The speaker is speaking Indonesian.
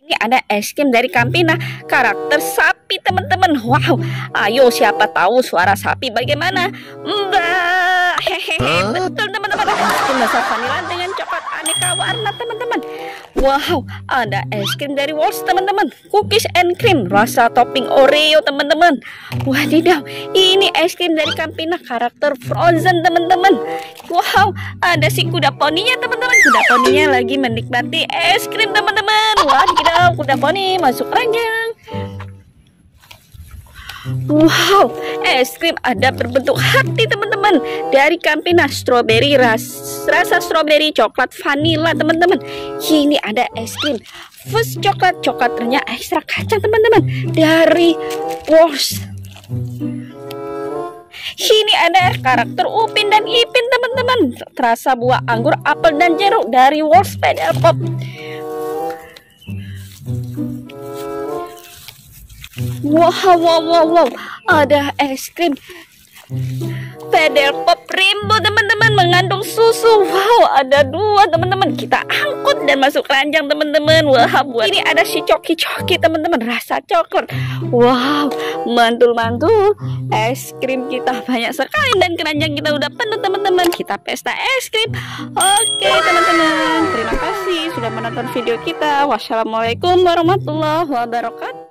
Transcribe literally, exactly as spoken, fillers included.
Ini ada es krim dari Campina karakter sapi teman-teman. Wow, ayo siapa tahu suara sapi bagaimana? Mbak, hehehe, betul teman-teman. Es krim rasa vanila dengan coklat aneka warna teman-teman. Wow, ada es krim dari Walls teman-teman, cookies and cream rasa topping Oreo teman-teman. Wadidaw, ini es krim dari Campina karakter frozen teman-teman. Wow, ada si kuda poninya teman-teman. Kuda poninya lagi menikmati es krim teman-teman. Wadidaw, kuda poni masuk keranjang. Wow, es krim ada berbentuk hati teman-teman dari Campina, strawberry ras rasa strawberry coklat vanilla teman-teman. Ini ada es krim fuzz coklat, coklatnya ekstra kacang teman-teman dari Walls. Ini ada karakter Upin dan Ipin teman-teman, terasa buah anggur, apel dan jeruk dari Walls Pedal Pop. Wow, wow, wow, wow, ada es krim Pedal Pop Rainbow teman-teman, mengandung susu. Wow, ada dua teman-teman, kita angkut dan masuk keranjang teman-teman. Wah, buat ini ada si coki-coki teman-teman, rasa coklat. Wow, mantul-mantul, es krim kita banyak sekali dan keranjang kita udah penuh teman-teman. Kita pesta es krim. Oke teman-teman, terima kasih sudah menonton video kita. Wassalamualaikum warahmatullahi wabarakatuh.